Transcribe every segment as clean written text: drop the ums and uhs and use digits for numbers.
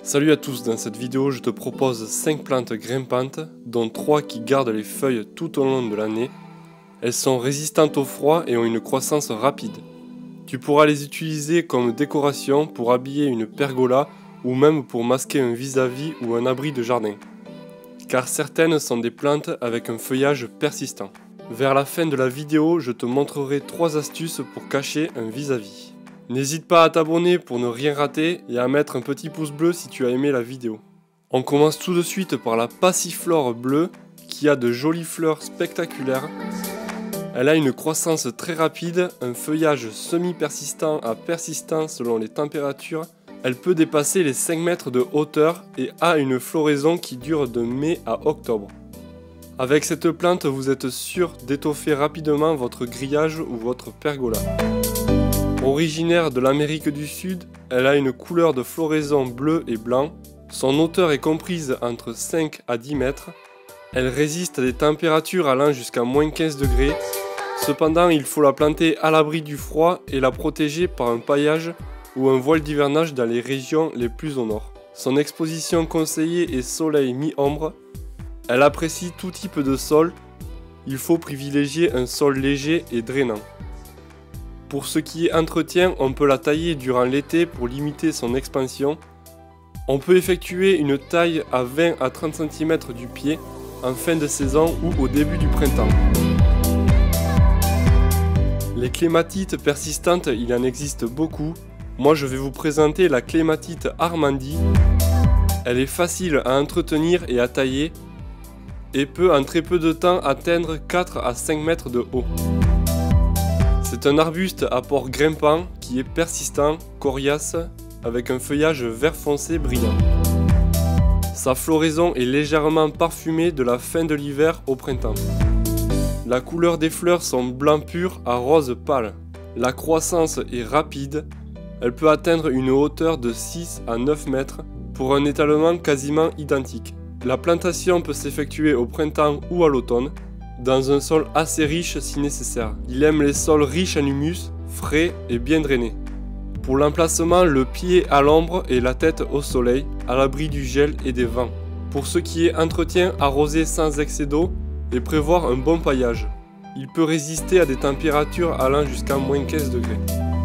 Salut à tous, dans cette vidéo je te propose 5 plantes grimpantes, dont 3 qui gardent les feuilles tout au long de l'année. Elles sont résistantes au froid et ont une croissance rapide. Tu pourras les utiliser comme décoration pour habiller une pergola ou même pour masquer un vis-à-vis ou un abri de jardin. Car certaines sont des plantes avec un feuillage persistant. Vers la fin de la vidéo, je te montrerai 3 astuces pour cacher un vis-à-vis. N'hésite pas à t'abonner pour ne rien rater et à mettre un petit pouce bleu si tu as aimé la vidéo. On commence tout de suite par la passiflore bleue qui a de jolies fleurs spectaculaires. Elle a une croissance très rapide, un feuillage semi-persistant à persistant selon les températures. Elle peut dépasser les 5 mètres de hauteur et a une floraison qui dure de mai à octobre. Avec cette plante, vous êtes sûr d'étoffer rapidement votre grillage ou votre pergola. Originaire de l'Amérique du Sud, elle a une couleur de floraison bleu et blanc. Son hauteur est comprise entre 5 à 10 mètres. Elle résiste à des températures allant jusqu'à moins 15 degrés. Cependant, il faut la planter à l'abri du froid et la protéger par un paillage ou un voile d'hivernage dans les régions les plus au nord. Son exposition conseillée est soleil mi-ombre. Elle apprécie tout type de sol. Il faut privilégier un sol léger et drainant. Pour ce qui est entretien, on peut la tailler durant l'été pour limiter son expansion. On peut effectuer une taille à 20 à 30 cm du pied en fin de saison ou au début du printemps. Les clématites persistantes, il en existe beaucoup. Moi je vais vous présenter la clématite Armandie. Elle est facile à entretenir et à tailler et peut en très peu de temps atteindre 4 à 5 mètres de haut. C'est un arbuste à port grimpant qui est persistant, coriace, avec un feuillage vert foncé brillant. Sa floraison est légèrement parfumée de la fin de l'hiver au printemps. La couleur des fleurs sont blanc pur à rose pâle. La croissance est rapide, elle peut atteindre une hauteur de 6 à 9 mètres pour un étalement quasiment identique. La plantation peut s'effectuer au printemps ou à l'automne, dans un sol assez riche si nécessaire. Il aime les sols riches en humus, frais et bien drainés. Pour l'emplacement, le pied à l'ombre et la tête au soleil, à l'abri du gel et des vents. Pour ce qui est entretien, arroser sans excès d'eau et prévoir un bon paillage. Il peut résister à des températures allant jusqu'à moins 15 degrés.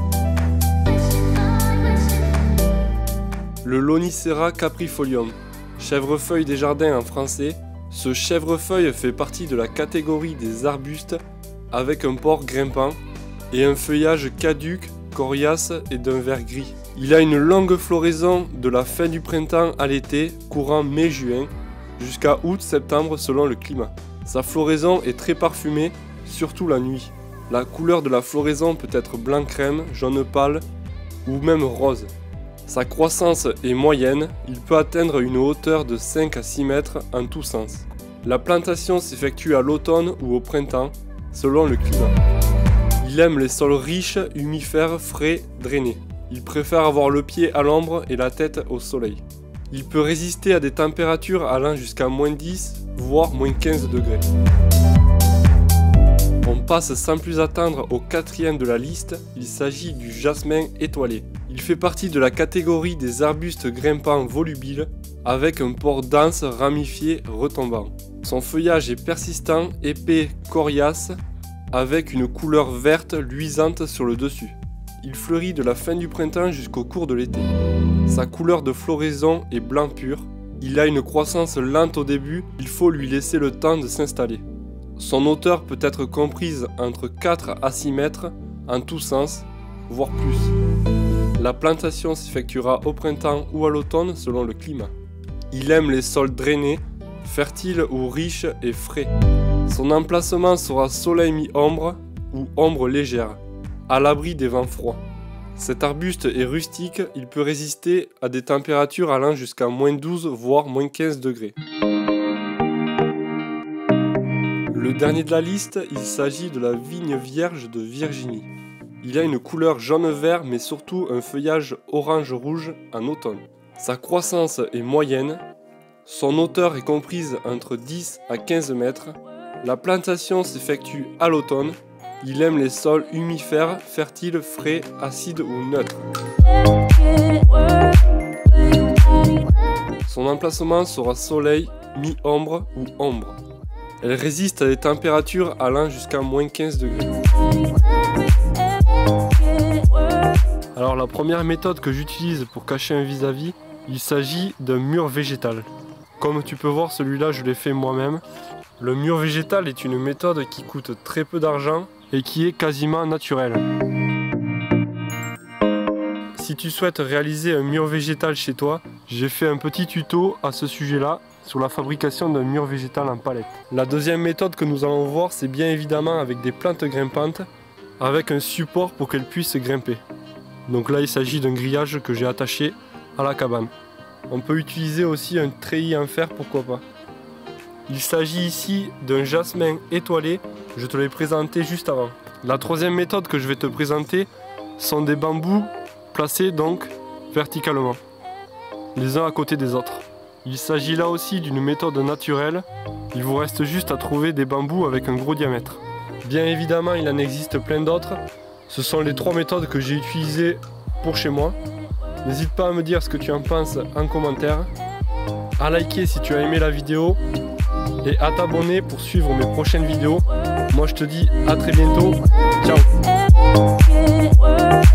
Le Lonicera caprifolium, chèvrefeuille des jardins en français. Ce chèvrefeuille fait partie de la catégorie des arbustes avec un port grimpant et un feuillage caduc, coriace et d'un vert gris. Il a une longue floraison de la fin du printemps à l'été, courant mai-juin, jusqu'à août-septembre selon le climat. Sa floraison est très parfumée, surtout la nuit. La couleur de la floraison peut être blanc crème, jaune pâle ou même rose. Sa croissance est moyenne, il peut atteindre une hauteur de 5 à 6 mètres en tous sens. La plantation s'effectue à l'automne ou au printemps, selon le climat. Il aime les sols riches, humifères, frais, drainés. Il préfère avoir le pied à l'ombre et la tête au soleil. Il peut résister à des températures allant jusqu'à moins 10, voire moins 15 degrés. On passe sans plus attendre au 4e de la liste, il s'agit du jasmin étoilé. Il fait partie de la catégorie des arbustes grimpants volubiles, avec un port dense, ramifié, retombant. Son feuillage est persistant, épais, coriace, avec une couleur verte luisante sur le dessus. Il fleurit de la fin du printemps jusqu'au cours de l'été. Sa couleur de floraison est blanc pur. Il a une croissance lente au début, il faut lui laisser le temps de s'installer. Son hauteur peut être comprise entre 4 à 6 mètres en tous sens, voire plus. La plantation s'effectuera au printemps ou à l'automne selon le climat. Il aime les sols drainés, fertiles ou riches et frais. Son emplacement sera soleil mi-ombre ou ombre légère, à l'abri des vents froids. Cet arbuste est rustique, il peut résister à des températures allant jusqu'à moins 12 voire moins 15 degrés. Le dernier de la liste, il s'agit de la vigne vierge de Virginie. Il a une couleur jaune-vert mais surtout un feuillage orange-rouge en automne. Sa croissance est moyenne, son hauteur est comprise entre 10 à 15 mètres. La plantation s'effectue à l'automne. Il aime les sols humifères, fertiles, frais, acides ou neutres. Son emplacement sera soleil, mi-ombre ou ombre. Elle résiste à des températures allant jusqu'à moins 15 degrés. Alors la première méthode que j'utilise pour cacher un vis-à-vis, il s'agit d'un mur végétal. Comme tu peux voir, celui-là je l'ai fait moi-même. Le mur végétal est une méthode qui coûte très peu d'argent et qui est quasiment naturelle. Si tu souhaites réaliser un mur végétal chez toi, j'ai fait un petit tuto à ce sujet-là sur la fabrication d'un mur végétal en palette. La deuxième méthode que nous allons voir, c'est bien évidemment avec des plantes grimpantes, avec un support pour qu'elles puissent grimper. Donc là, il s'agit d'un grillage que j'ai attaché à la cabane. On peut utiliser aussi un treillis en fer, pourquoi pas. Il s'agit ici d'un jasmin étoilé, je te l'ai présenté juste avant. La troisième méthode que je vais te présenter sont des bambous placés donc verticalement, les uns à côté des autres. Il s'agit là aussi d'une méthode naturelle, il vous reste juste à trouver des bambous avec un gros diamètre. Bien évidemment, il en existe plein d'autres, ce sont les 3 méthodes que j'ai utilisées pour chez moi. N'hésite pas à me dire ce que tu en penses en commentaire, à liker si tu as aimé la vidéo et à t'abonner pour suivre mes prochaines vidéos. Moi je te dis à très bientôt, ciao.